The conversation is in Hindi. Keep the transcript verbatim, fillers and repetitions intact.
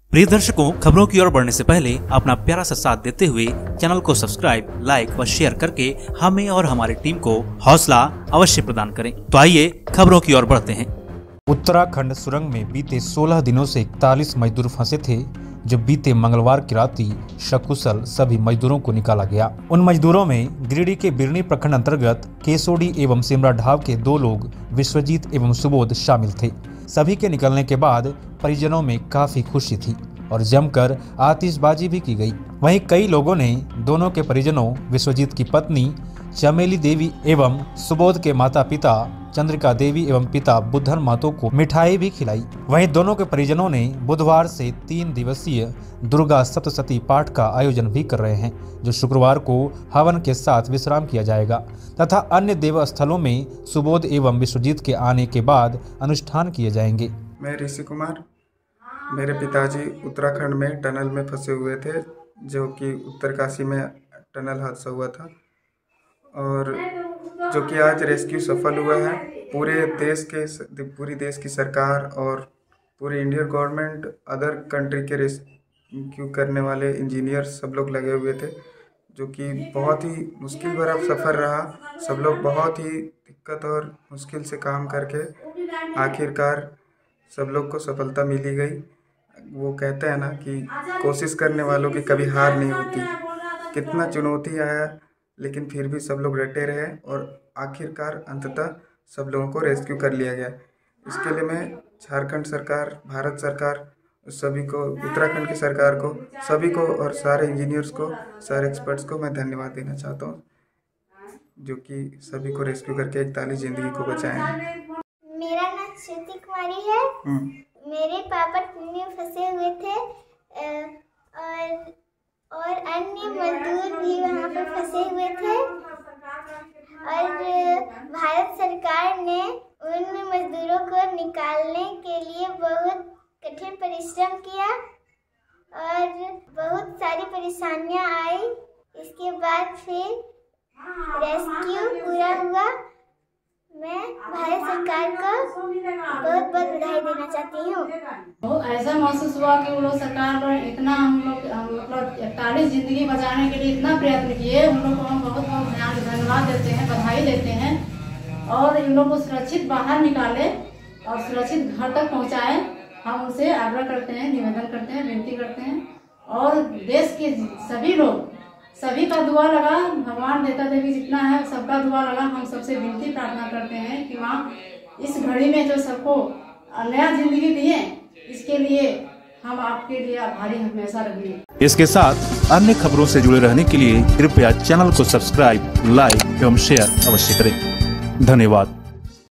प्रिय दर्शकों, खबरों की ओर बढ़ने से पहले अपना प्यारा सा साथ देते हुए चैनल को सब्सक्राइब, लाइक व शेयर करके हमें और हमारी टीम को हौसला अवश्य प्रदान करें। तो आइए खबरों की ओर बढ़ते हैं। उत्तराखंड सुरंग में बीते सोलह दिनों से इकतालीस मजदूर फंसे थे, जो बीते मंगलवार की रात्रि सकुशल सभी मजदूरों को निकाला गया। उन मजदूरों में गिरिडीह के बिरनी प्रखंड अंतर्गत केसोडी एवं सिमरा ढाब के दो लोग विश्वजीत एवं सुबोध शामिल थे। सभी के निकलने के बाद परिजनों में काफी खुशी थी और जमकर आतिशबाजी भी की गई। वहीं कई लोगों ने दोनों के परिजनों विश्वजीत की पत्नी चमेली देवी एवं सुबोध के माता पिता चंद्रिका देवी एवं पिता बुद्धन मातो को मिठाई भी खिलाई। वहीं दोनों के परिजनों ने बुधवार से तीन दिवसीय दुर्गा सप्तशती पाठ का आयोजन भी कर रहे हैं, जो शुक्रवार को हवन के साथ विश्राम किया जाएगा तथा अन्य देव स्थलों में सुबोध एवं विश्वजीत के आने के बाद अनुष्ठान किए जाएंगे। मैं ऋषि कुमार, मेरे पिताजी उत्तराखंड में टनल में फंसे हुए थे, जो कि उत्तरकाशी में टनल हादसा हुआ था और जो कि आज रेस्क्यू सफल हुआ है। पूरे देश के पूरी देश की सरकार और पूरी इंडियन गवर्नमेंट, अदर कंट्री के रेस्क्यू करने वाले इंजीनियर सब लोग लगे हुए थे, जो कि बहुत ही मुश्किल भरा सफ़र रहा। सब लोग बहुत ही दिक्कत और मुश्किल से काम करके आखिरकार सब लोग को सफलता मिली गई। वो कहते हैं ना कि कोशिश करने वालों की कभी हार नहीं होती। कितना चुनौती आया लेकिन फिर भी सब लोग डटे रहे और आखिरकार अंततः सब लोगों को रेस्क्यू कर लिया गया। इसके लिए मैं झारखंड सरकार, भारत सरकार, सभी को, उत्तराखंड की सरकार को, सभी को और सारे इंजीनियर्स को, सारे एक्सपर्ट्स को मैं धन्यवाद देना चाहता हूँ, जो कि सभी को रेस्क्यू करके इकतालीस जिंदगी को बचाए हैं। मेरा नाम श्रुति कुमारी है। मेरे पापा ट्रेन में फंसे हुए थे और और अन्य मजदूर भी वहाँ पर फंसे हुए थे और भारत सरकार ने उन मजदूरों को निकालने के लिए बहुत कठिन परिश्रम किया और बहुत सारी परेशानियाँ आई। इसके बाद फिर रेस्क्यू पूरा हुआ। मैं भारत सरकार को बहुत बहुत बधाई देना चाहती हूँ। बहुत ऐसा महसूस हुआ कि वो लोग सरकार पर इतना हम लोग मतलब इकतालीस जिंदगी बचाने के लिए इतना प्रयत्न किए। उन लोग को हम बहुत बहुत धन्यवाद देते हैं, बधाई देते हैं और इन लोग को सुरक्षित बाहर निकाले और सुरक्षित घर तक पहुँचाए। हम उनसे आग्रह करते हैं, निवेदन करते हैं, विनती करते हैं और देश के सभी लोग, सभी का दुआ लगा, भगवान देवता देवी जितना है सबका दुआ लगा। हम सबसे विनती प्रार्थना करते हैं कि माँ इस घड़ी में जो सबको नया जिंदगी दिए, इसके लिए हम आपके लिए आभारी हमेशा रहेंगे। इसके साथ अन्य खबरों से जुड़े रहने के लिए कृपया चैनल को सब्सक्राइब, लाइक एवं शेयर अवश्य करें। धन्यवाद।